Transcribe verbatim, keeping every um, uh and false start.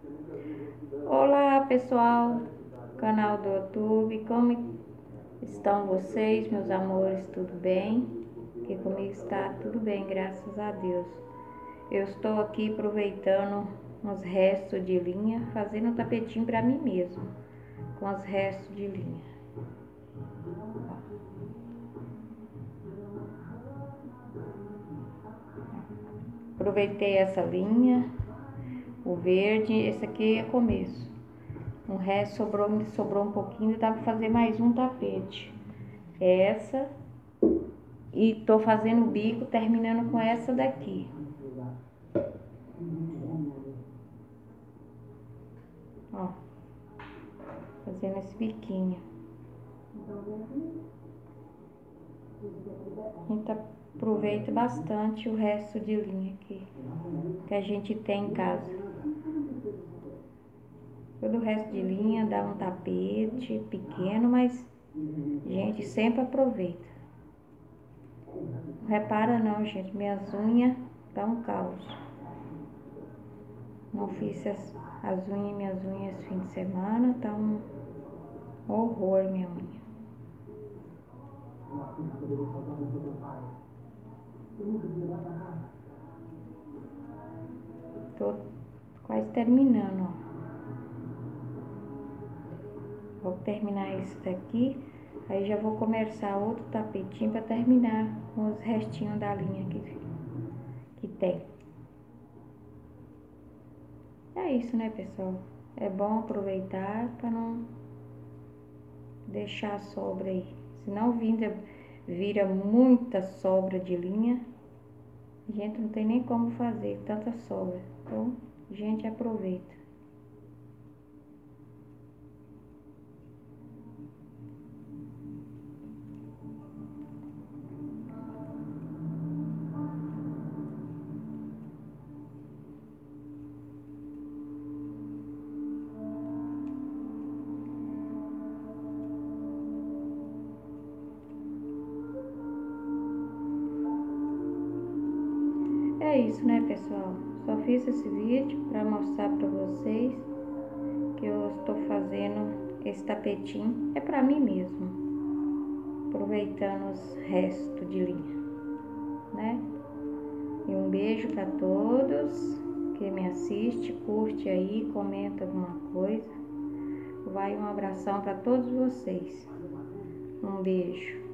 Olá pessoal, canal do YouTube, como estão vocês, meus amores? Tudo bem? Aqui comigo está tudo bem, graças a Deus. Eu estou aqui aproveitando uns restos de linha, fazendo um tapetinho para mim mesmo, com os restos de linha. Aproveitei essa linha, o verde, esse aqui é começo. O resto sobrou, me sobrou um pouquinho, dá para fazer mais um tapete. Essa, e tô fazendo o bico, terminando com essa daqui. Ó, fazendo esse biquinho. A gente aproveita bastante o resto de linha aqui que a gente tem em casa. Todo o resto de linha dá um tapete pequeno, mas a gente sempre aproveita. Não repara não, gente, minhas unhas tá um caos. Não fiz as, as unhas, minhas unhas esse fim de semana, tá um horror minha unha. Tô quase terminando, ó. Vou terminar esse daqui, aí já vou começar outro tapetinho para terminar com os restinhos da linha que, que tem. É isso, né, pessoal? É bom aproveitar para não deixar sobra aí. Senão vira, vira muita sobra de linha. A gente não tem nem como fazer tanta sobra. Então, a gente aproveita. É isso, né, pessoal? Só fiz esse vídeo para mostrar para vocês que eu estou fazendo esse tapetinho. É para mim mesmo, aproveitando os restos de linha, né? E um beijo para todos que me assiste, curte aí, comenta alguma coisa. Vai um abração para todos vocês. Um beijo.